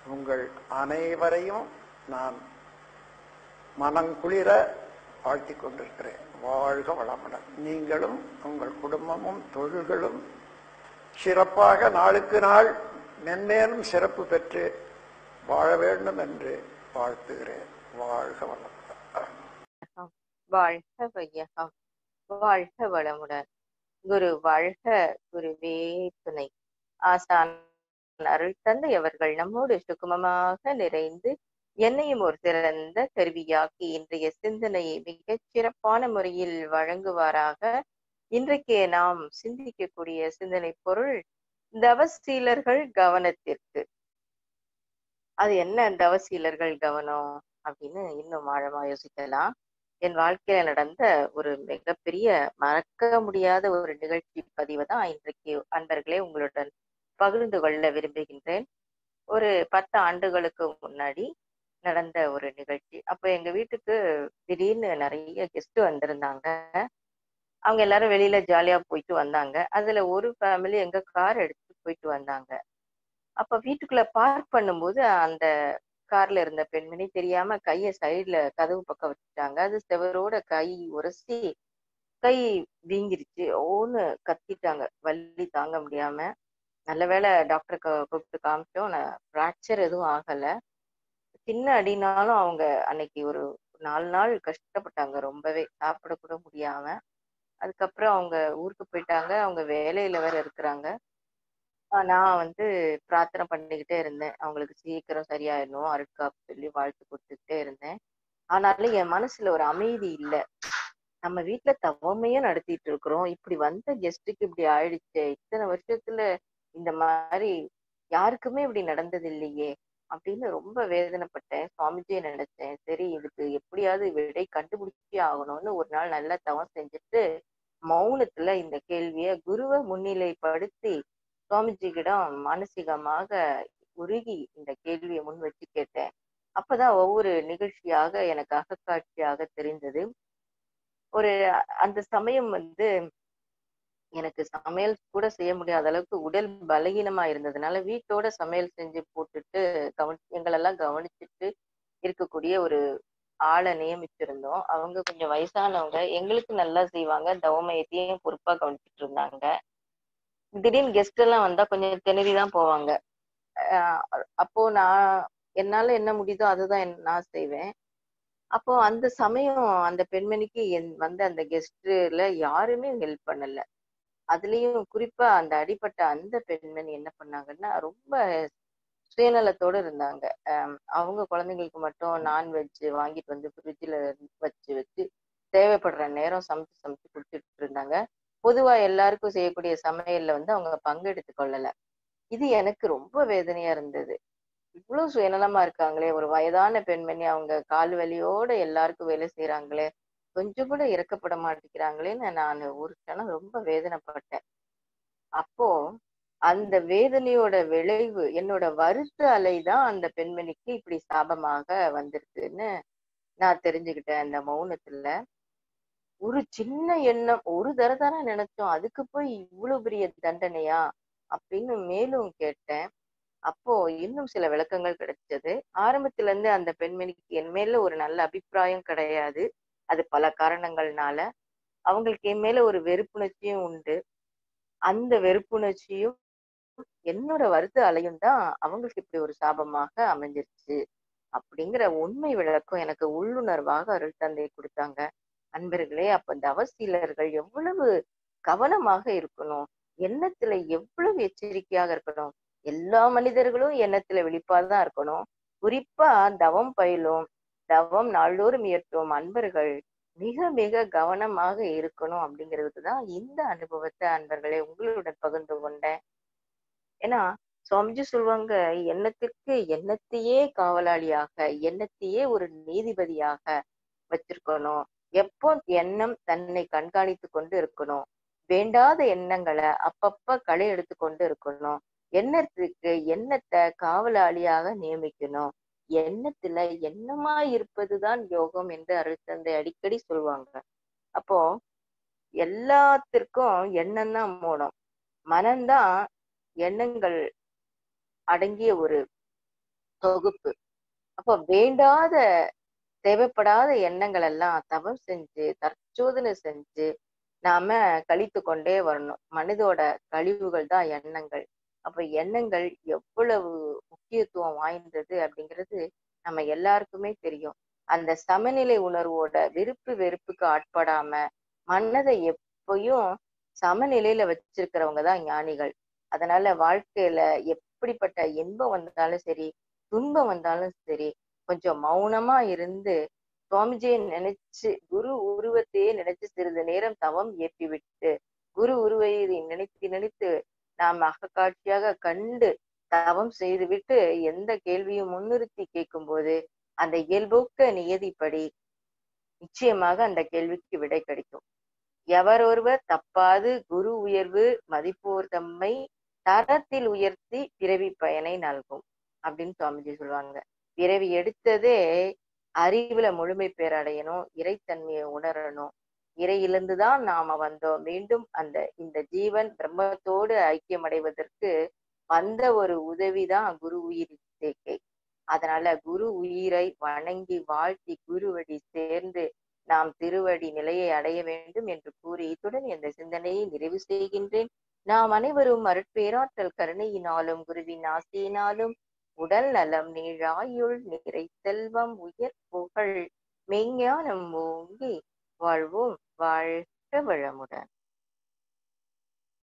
உங்கள் அனைவரையும் நான் மனங்குளிர வாழ்த்திக் கொண்டிருக்கிறேன். வாழ்க வளமுடன். நீங்களும் உங்கள் குடும்பமும் தொழில்களும் சிறப்பாக நாளுக்கு நாள் மென்மேலும் சிறப்பு பெற்று வாழ வேண்டும் என்று வாழ்த்துகிறேன். வாழ்க வளமுடன். வாழ்க வையகம், வாழ்க வளமுடன். குரு வாழ்க, குருவே துணை. ஆசான் அருள் தந்தை அவர்கள் நம்மோடு சுகமமாக நிறைந்து என்னையும் ஒரு சிறந்த கருவியாக்கி இன்றைய சிந்தனையை மிகச் சிறப்பான முறையில் வழங்குவாராக. இன்றைக்கு நாம் சிந்திக்கக்கூடிய சிந்தனை பொருள் தவசீலர்கள் கவனத்திற்கு. அது என்ன தவசீலர்கள் கவனம் அப்படின்னு இன்னும் ஆழமா யோசிக்கலாம். என் வாழ்க்கையில நடந்த ஒரு மிகப்பெரிய மறக்க முடியாத ஒரு நிகழ்ச்சி பதிவை தான் இன்றைக்கு அன்பர்களே உங்களுடன் பகிர்ந்து கொள்ள விரும்புகின்றேன். ஒரு 10 ஆண்டுகளுக்கு முன்னாடி நடந்த ஒரு நிகழ்ச்சி. அப்ப எங்க வீட்டுக்கு திடீர்னு நிறைய கெஸ்ட் வந்திருந்தாங்க. அவங்க எல்லாரும் வெளியில ஜாலியா போயிட்டு வந்தாங்க. அதுல ஒரு ஃபேமிலி எங்க கார் எடுத்துட்டு போயிட்டு வந்தாங்க. அப்ப வீட்டுக்குள்ள பார்க் பண்ணும்போது அந்த கார்ல இருந்த பெண்மணி தெரியாம கைய சைடுல கதவு பக்கம் வச்சுட்டாங்க. அது செவரோட கை உரசி கை வீங்கிருச்சு. ஓன்னு கத்திட்டாங்க வலி தாங்க முடியாம. நல்ல வேளை டாக்டரை கூப்பிட்டு காமிச்சோம். ஃப்ராக்சர் எதுவும் ஆகல. சின்ன அடினாலும் அவங்க அன்னைக்கு ஒரு 4 நாள் கஷ்டப்பட்டாங்க. ரொம்பவே சாப்பிட கூட முடியாம. அதுக்கப்புறம் அவங்க ஊருக்கு போயிட்டாங்க. அவங்க வேலையில வேற இருக்கிறாங்க. நான் பிரார்த்தனை பண்ணிக்கிட்டே இருந்தேன். அவங்களுக்கு சீக்கிரம் சரியாயிடணும் அருட்காப்பு சொல்லி வாழ்த்து கொடுத்துக்கிட்டே இருந்தேன். ஆனாலும் என் மனசுல ஒரு அமைதி இல்ல. நம்ம வீட்டுல தவமையே நடத்திட்டு இருக்கிறோம். இப்படி வந்த கெஸ்ட்டுக்கு இப்படி ஆயிடுச்சு. இத்தனை வருஷத்துல இந்த மாதிரி யாருக்குமே இப்படி நடந்தது இல்லையே அப்படின்னு ரொம்ப வேதனைப்பட்டேன். சுவாமிஜியை நினைச்சேன். சரி, இதுக்கு எப்படியாவது விடை கண்டுபிடிச்சே ஆகணும்னு ஒரு நாள் நல்லா தவம் செஞ்சுட்டு மௌனத்துல இந்த கேள்விய குருவை முன்னிலைப்படுத்தி சுவாமிஜியிடம் மானசீகமாக உருகி இந்த கேள்வியை முன் வச்சு கேட்டேன். அப்பதான் ஒவ்வொரு நிகழ்ச்சியாக எனக்கு அகக்காட்சியாக தெரிந்தது. ஒரு அந்த சமயம் எனக்கு சமையல் கூட செய்ய முடியாத அளவுக்கு உடல் பலகீனமா இருந்ததுனால வீட்டோட சமையல் செஞ்சு போட்டுட்டு எங்களெல்லாம் கவனிச்சுட்டு இருக்கக்கூடிய ஒரு ஆளை நியமிச்சிருந்தோம். அவங்க கொஞ்சம் வயசானவங்க. எங்களுக்கு நல்லா செய்வாங்க. தவமயத்தையும் பொறுப்பா கவனிச்சிட்டு இருந்தாங்க. திடீர்னு கெஸ்ட் எல்லாம் வந்தா கொஞ்சம் திணறிதான் போவாங்க. அப்போ என்னால என்ன முடியுதோ அதுதான் நான் செய்வேன். அப்போ அந்த சமயம் அந்த பெண்மணிக்கு அந்த கெஸ்ட்ல யாருமே ஹெல்ப் பண்ணல. அதுலயும் குறிப்பா அந்த அடிப்பட்ட அந்த பெண்மணி என்ன பண்ணாங்கன்னா ரொம்ப சுயநலத்தோட இருந்தாங்க. அவங்க குழந்தைங்களுக்கு மட்டும் நான்வெஜ் வாங்கிட்டு வந்து ஃப்ரிட்ஜில் வச்சு வச்சு தேவைப்படுற நேரம் சமைச்சு சமைச்சு கொடுத்துட்டு இருந்தாங்க. பொதுவா எல்லாருக்கும் செய்யக்கூடிய சமையல்ல அவங்க பங்கெடுத்து கொள்ளல. இது எனக்கு ரொம்ப வேதனையா இருந்தது. இவ்வளவு சுயநலமா இருக்காங்களே, ஒரு வயதான பெண்மணி அவங்க கால் வலியோட எல்லாருக்கும் வேலை செய்யறாங்களே, கொஞ்சம் கூட இறக்கப்பட மாட்டேங்கிறாங்களேன்னு நான் ஒரு கணம் ரொம்ப வேதனைப்பட்டேன். அப்போ அந்த வேதனையோட விளைவு என்னோட வருத்த அலைதான் அந்த பெண்மணிக்கு இப்படி சாபமாக வந்திருக்குன்னு நான் தெரிஞ்சுக்கிட்டேன். அந்த மௌனத்துல ஒரு சின்ன எண்ணம், ஒரு தடவை நினைச்சோம், அதுக்கு போய் இவ்வளவு பெரிய தண்டனையா அப்படின்னு மேலும் கேட்டேன். அப்போ இன்னும் சில விளக்கங்கள் கிடைச்சது. ஆரம்பத்துல இருந்து அந்த பெண்மணிக்கு என் மேல ஒரு நல்ல அபிப்பிராயம் கிடையாது. அது பல காரணங்கள்னால அவங்களுக்கு என் மேல ஒரு வெறுப்புணர்ச்சியும் உண்டு. அந்த வெறுப்புணர்ச்சியும் என்னோட வருத்த அலையும் தான் அவங்களுக்கு இப்படி ஒரு சாபமாக அமைஞ்சிருச்சு அப்படிங்கிற உண்மை விளக்கம் எனக்கு உள்ளுணர்வாக அருள் தந்தை கொடுத்தாங்க. அன்பர்களே, அப்ப தவசீலர்கள் எவ்வளவு கவனமாக இருக்கணும், எண்ணத்துல எவ்வளவு எச்சரிக்கையாக இருக்கணும். எல்லா மனிதர்களும் எண்ணத்துல விழிப்பாதான் இருக்கணும். குறிப்பா தவம் பயிலும், தவம் நாள்தோறும் இயற்றும் அன்பர்கள் மிக மிக கவனமாக இருக்கணும் அப்படிங்கிறதுக்குதான் இந்த அனுபவத்தை அன்பர்களே உங்களுடன் பகிர்ந்து கொண்டேன். ஏன்னா சுவாமிஜி சொல்லுவாங்க, எண்ணத்திற்கு எண்ணத்தையே காவலாளியாக, எண்ணத்தையே ஒரு நீதிபதியாக வச்சிருக்கணும். எப்போ எண்ணம் தன்னை கண்காணித்து கொண்டு இருக்கணும். வேண்டாத எண்ணங்களை அப்பப்ப களை எடுத்து கொண்டு இருக்கணும். எண்ணத்துக்கு எண்ணத்தை காவலாளியாக நியமிக்கணும். எண்ணத்துல எண்ணமா இருப்பதுதான் யோகம் என்று அருள் தந்தை அடிக்கடி சொல்லுவாங்க. அப்போ எல்லாத்திற்கும் எண்ணம் தான் மூலம். மனம்தான் எண்ணங்கள் அடங்கிய ஒரு தொகுப்பு. அப்போ வேண்டாத தேவைப்படாத எண்ணங்கள் எல்லாம் தவம் செஞ்சு தற்சோதனை செஞ்சு நாம கழித்து கொண்டே வரணும். மனிதோட கழிவுகள் தான் எண்ணங்கள். அப்ப எண்ணங்கள் எவ்வளவு முக்கியத்துவம் வாய்ந்தது அப்படிங்கிறது நம்ம எல்லாருக்குமே தெரியும். அந்த சமநிலை உணர்வோட விருப்பு வெறுப்புக்கு ஆட்படாம மனதை எப்பயும் சமநிலையில வச்சிருக்கிறவங்க தான் ஞானிகள். அதனால வாழ்க்கையில எப்படிப்பட்ட இன்பம் வந்தாலும் சரி, துன்பம் வந்தாலும் சரி, கொஞ்சம் மௌனமா இருந்து சுவாமிஜியை நினைச்சு குரு உருவத்தையே நினைச்சு சிறிது நேரம் தவம் ஏற்றிவிட்டு குரு உருவை நினைத்து நினைத்து நாம் அகக்காட்சியாக கண்டு தவம் செய்துவிட்டு எந்த கேள்வியும் முன்னிறுத்தி கேட்கும் போது அந்த இயல்போக்க நியதிப்படி நிச்சயமாக அந்த கேள்விக்கு விடை கிடைக்கும். எவரொருவர் தப்பாது குரு உயர்வு மதிப்போர் தம்மை தரத்தில் உயர்த்தி பிறவி பயனை நல்கும் அப்படின்னு சுவாமிஜி சொல்லுவாங்க. பிறவி எடுத்ததே அறிவுல முழுமை பேரடையணும், இறைத்தன்மையை உணரணும். இறையிலிருந்துதான் நாம வந்தோம். மீண்டும் இந்த ஜீவன் பிரம்மத்தோடு ஐக்கியமடைவதற்கு வந்த ஒரு உதவிதான் குரு உயிர் சேர்க்கை. அதனால குரு உயிரை வணங்கி வாழ்த்தி குருவடி சேர்ந்து நாம் திருவடி நிலையை அடைய வேண்டும் என்று கூறி இத்துடன் இந்த சிந்தனையை நிறைவு செய்கின்றேன். நாம் அனைவரும் அருட்பேராற்றல் கருணையினாலும் குருவின் ஆசையினாலும் உடல் நலம் நீழாயுள் நிறை செல்வம் உயர் புகழ் மெய்ஞானம் ஓங்கி வாழ்வோம். வாழ்க வளமுடன்.